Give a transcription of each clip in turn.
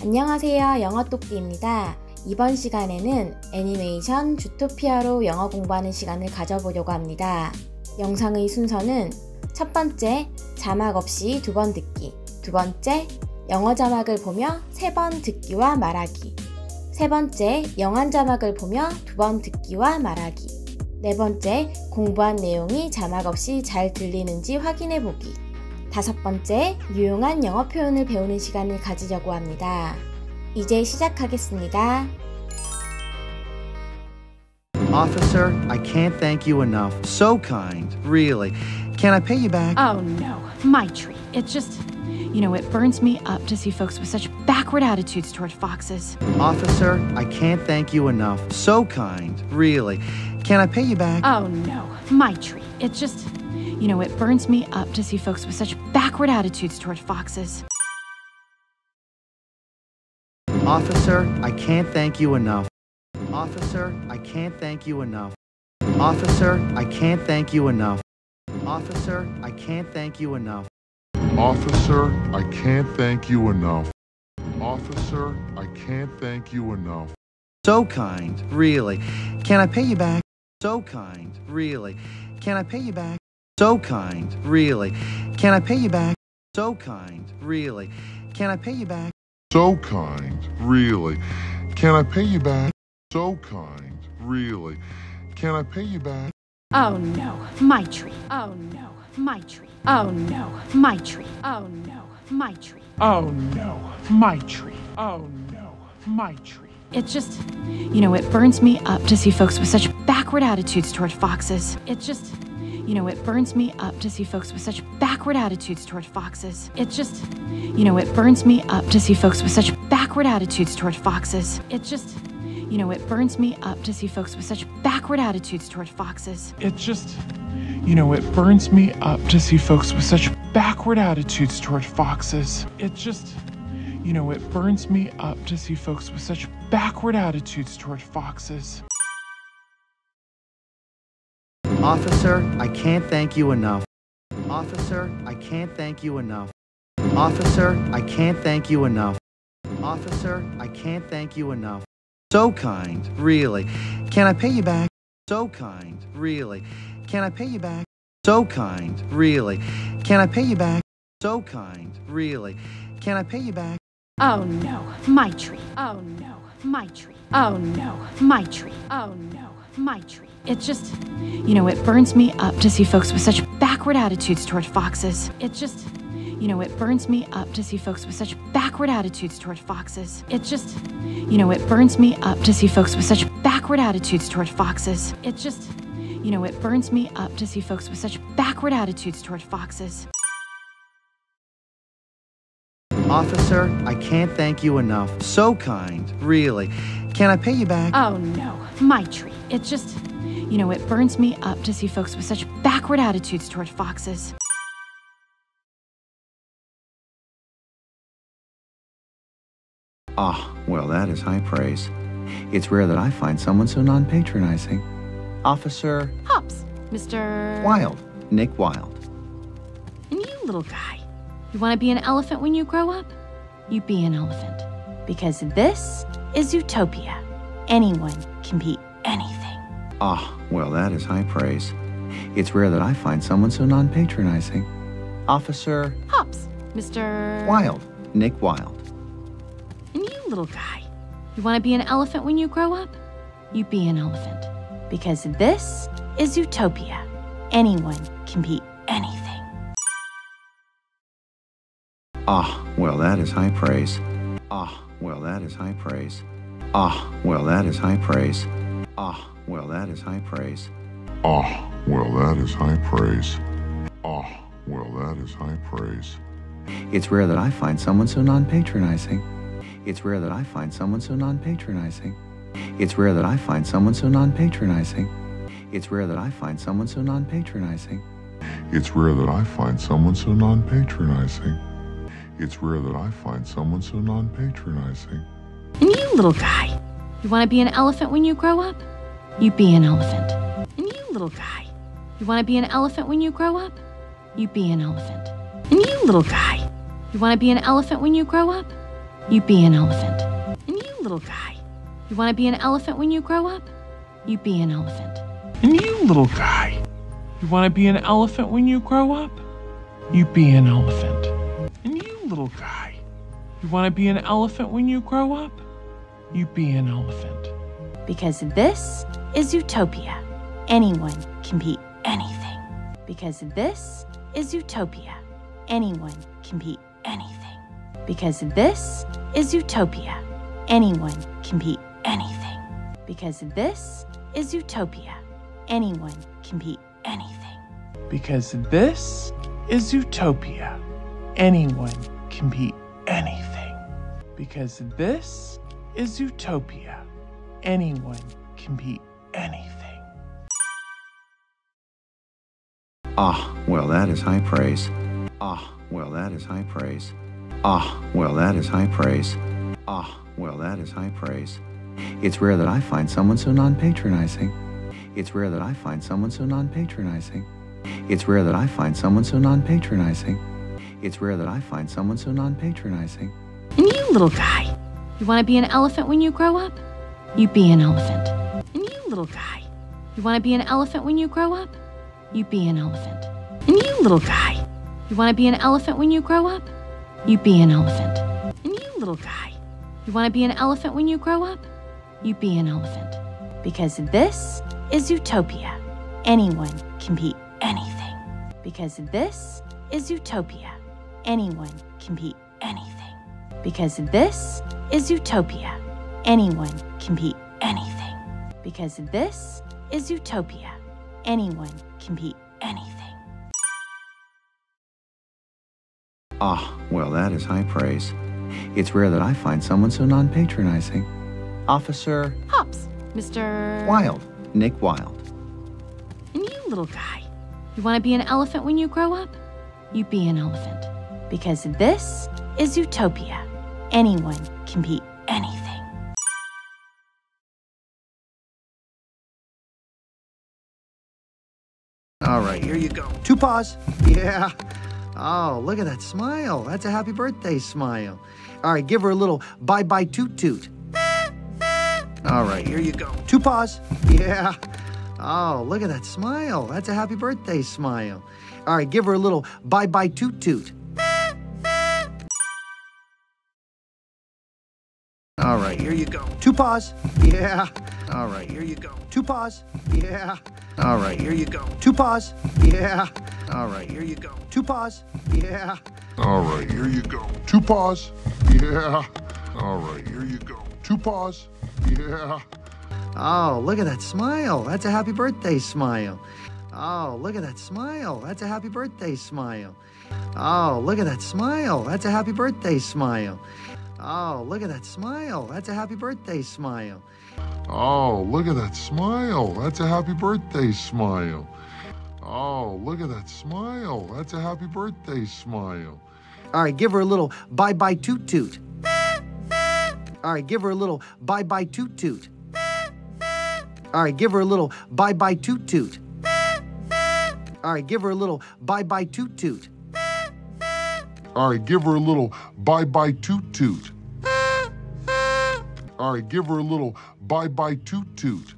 안녕하세요. 영어똑띠입니다. 이번 시간에는 애니메이션 주토피아로 영어 공부하는 시간을 가져보려고 합니다. 영상의 순서는 첫 번째, 자막 없이 2번 듣기, 두 번째, 영어 자막을 보며 3번 듣기와 말하기, 세 번째, 영한 자막을 보며 2번 듣기와 말하기, 네 번째, 공부한 내용이 자막 없이 잘 들리는지 확인해보기, 다섯 번째, 유용한 영어 표현을 배우는 시간을 가지려고 합니다. 이제 시작하겠습니다. Officer, I can't thank you enough. So kind, really. Can I pay you back? Oh no, my treat. It just, it burns me up to see folks with such backward attitudes toward foxes. Officer, I can't thank you enough. So kind, really. Can I pay you back? Oh no, my treat. It just, it burns me up to see folks with such backward attitudes toward foxes. Officer, I can't thank you enough. Officer, I can't thank you enough. Officer, I can't thank you enough. Officer, I can't thank you enough. Officer, I can't thank you enough. Officer, I can't thank you enough. So kind, really. Can I pay you back? So kind, really. Can I pay you back? So kind, really. Can I pay you back? So kind, really. Can I pay you back? So kind, really. Can I pay you back? So kind, really. Can I pay you back? Oh no, my treat. Oh no, my treat. Oh no, my treat. Oh no, my treat. Oh no, my treat. Oh no, my treat. It just, it burns me up to see folks with such backward attitudes toward foxes. It just, it burns me up to see folks with such backward attitudes toward foxes. It just, it burns me up to see folks with such backward attitudes toward foxes. It just, it burns me up to see folks with such backward attitudes toward foxes. It just, it burns me up to see folks with such backward attitudes toward foxes. It just, it burns me up to see folks with such backward attitudes toward foxes. Officer, I can't thank you enough. Officer, I can't thank you enough. Officer, I can't thank you enough. Officer, I can't thank you enough. So kind, really. Can I pay you back? So kind, really. Can I pay you back? So kind, really. Can I pay you back? So kind, really. Can I pay you back? Oh no, my treat. Oh no, my treat. Oh no, my treat. Oh no, my treat. It just, it burns me up to see folks with such backward attitudes toward foxes. It just, it burns me up to see folks with such backward attitudes toward foxes. It just, it burns me up to see folks with such backward attitudes toward foxes. It just, it burns me up to see folks with such backward attitudes toward foxes. Officer, I can't thank you enough. So kind, really. Can I pay you back? Oh no, my treat. It just, it burns me up to see folks with such backward attitudes toward foxes. Ah, well, that is high praise. It's rare that I find someone so non-patronizing. Officer Hops, Mr. Wilde, Nick Wilde. And you, little guy, you want to be an elephant when you grow up? You be an elephant. Because this is Utopia. Anyone can be anything. Ah, well, that is high praise. It's rare that I find someone so non-patronizing. Officer Hops, Mr. Wilde, Nick Wilde. And you, little guy, you want to be an elephant when you grow up? You be an elephant. Because this is Utopia. Anyone can be anything. Ah, well, that is high praise. Ah, well, that is high praise. Ah, well, that is high praise. Ah, well, that is high praise. Ah, well, that is high praise. Ah, well, that is high praise. It's rare that I find someone so non-patronizing. It's rare that I find someone so non-patronizing. It's rare that I find someone so non-patronizing. It's rare that I find someone so non-patronizing. It's rare that I find someone so non-patronizing. It's rare that I find someone so non-patronizing. And you, little guy, you want to be an elephant when you grow up? You be an elephant. And you, little guy, you want to be an elephant when you grow up? You be an elephant. And you, little guy, you want to be an elephant when you grow up? You be an elephant. And you, little guy, you want to be an elephant when you grow up? You be an elephant. And you, little guy, you want to be an elephant when you grow up? You be an elephant. And you, little guy, you want to be an elephant when you grow up? You be an elephant. Because this is utopia. Anyone can be anything. Because this is utopia. Anyone can be anything. Because this is utopia. Anyone can be anything. Because this is utopia. Anyone can be anything. Because this is utopia. Anyone can be anything. Because this is utopia. Anyone can be anything. Ah, well, that is high praise. Ah, well, that is high praise. Ah, well, that is high praise. Ah, well, that is high praise. It's rare that I find someone so non-patronizing. It's rare that I find someone so non-patronizing. It's rare that I find someone so non-patronizing. It's rare that I find someone so non-patronizing. And you, little guy, you want to be an elephant when you grow up? You be an elephant. And you, little guy, you want to be an elephant when you grow up? You be an elephant. And you, little guy, you want to be an elephant when you grow up? You be an elephant. And you, little guy, you want to be an elephant when you grow up? You be an elephant. Because this is utopia. Anyone can be anything. Because this is utopia. Anyone can be anything. Because this is utopia. Anyone can be anything. Because this is utopia. Anyone can be anything. Ah, well, that is high praise. It's rare that I find someone so non-patronizing. Officer Hops, Mr. Wilde, Nick Wilde. And you, little guy, you want to be an elephant when you grow up? You be an elephant. Because this is utopia. Anyone can be anything. All right, here you go. 2 paws. Yeah. Oh, look at that smile. That's a happy birthday smile. All right, give her a little bye-bye toot-toot. All right, here you go. 2 paws. Yeah. Oh, look at that smile. That's a happy birthday smile. All right, give her a little bye-bye toot-toot. All right, here you go. 2 paws. Yeah. All right, here you go. 2 paws. Yeah. All right, here you go. 2 paws. Yeah. All right, here you go. 2 paws. Yeah. All right, here you go. 2 paws. Yeah. All right, here you go. 2 paws. Yeah. Oh, look at that smile. That's a happy birthday smile. Oh, look at that smile. That's a happy birthday smile. Oh, look at that smile. That's a happy birthday smile. Oh, look at that smile. That's a happy birthday smile. Oh, look at that smile. That's a happy birthday smile. Oh, look at that smile. That's a happy birthday smile. All right, give her a little bye-bye toot-toot. All right, give her a little bye-bye toot-toot. All right, give her a little bye-bye toot-toot. All right, give her a little bye-bye toot-toot. All right, give her a little bye-bye toot-toot. All right, give her a little bye-bye toot-toot.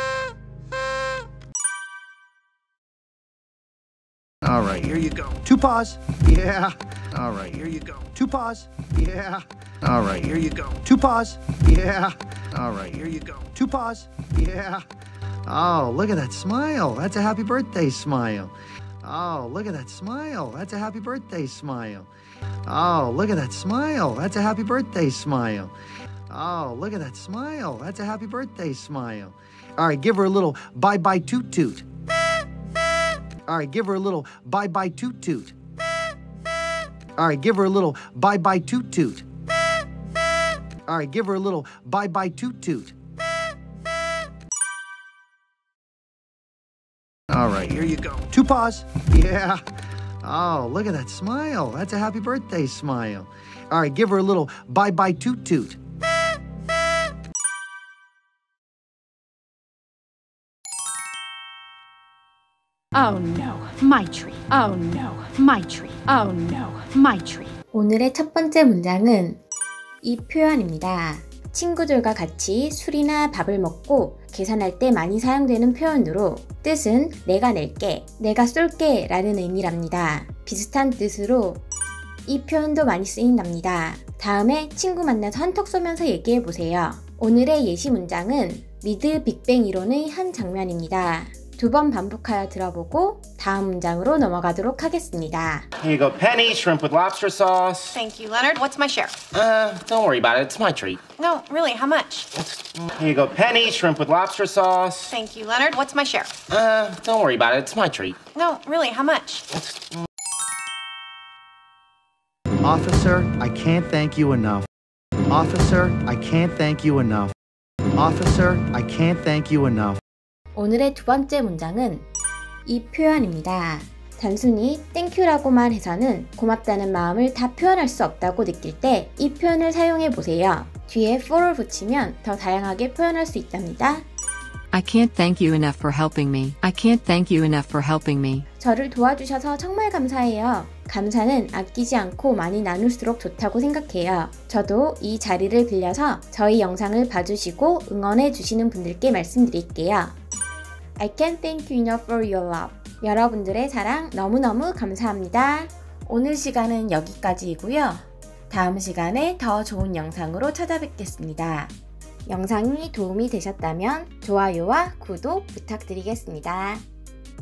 All right, here you go. 2 paws. Yeah. All right, here you go. 2 paws. Yeah. All right, here you go. 2 paws. Yeah. All right, here you go. 2 paws. Yeah. Oh, look at that smile. That's a happy birthday smile. Oh, look at that smile. That's a happy birthday smile. Oh, look at that smile. That's a happy birthday smile. Oh, look at that smile. That's a happy birthday smile. All right, give her a little bye-bye toot-toot. All right, give her a little bye-bye toot-toot. All right, give her a little bye-bye toot-toot. All right, give her a little bye-bye toot-toot. All right, here you go. 2 paws. Yeah. Oh, look at that smile. That's a happy birthday smile. All right, give her a little bye-bye toot-toot. Oh no, my tree. Oh no, my tree. Oh no, my tree. 오늘의 첫 번째 문장은 이 표현입니다. 친구들과 같이 술이나 밥을 먹고 계산할 때 많이 사용되는 표현으로 뜻은 내가 낼게, 내가 쏠게 라는 의미랍니다. 비슷한 뜻으로 이 표현도 많이 쓰인답니다. 다음에 친구 만나서 한턱 쏘면서 얘기해보세요. 오늘의 예시 문장은 미드 빅뱅 이론의 한 장면입니다. 두 번 반복하여 들어보고 다음 문장으로 넘어가도록 하겠습니다. Here you go, Penny. Shrimp with lobster sauce. Thank you, Leonard. What's my share? Don't worry about it. It's my treat. No, really, how much? Here you go, Penny. Shrimp with lobster sauce. Thank you, Leonard. What's my share? Don't worry about it. It's my treat. No, really, how much? Officer, I can't thank you enough. Officer, I can't thank you enough. Officer, I can't thank you enough. 오늘의 두 번째 문장은 이 표현입니다. 단순히 땡큐라고만 해서는 고맙다는 마음을 다 표현할 수 없다고 느낄 때 이 표현을 사용해 보세요. 뒤에 for를 붙이면 더 다양하게 표현할 수 있답니다. I can't thank you enough for helping me. I can't thank you enough for helping me. 저를 도와주셔서 정말 감사해요. 감사는 아끼지 않고 많이 나눌수록 좋다고 생각해요. 저도 이 자리를 빌려서 저희 영상을 봐주시고 응원해 주시는 분들께 말씀드릴게요. I can't thank you enough for your love. 여러분들의 사랑 너무너무 감사합니다. 오늘 시간은 여기까지이고요. 다음 시간에 더 좋은 영상으로 찾아뵙겠습니다. 영상이 도움이 되셨다면 좋아요와 구독 부탁드리겠습니다.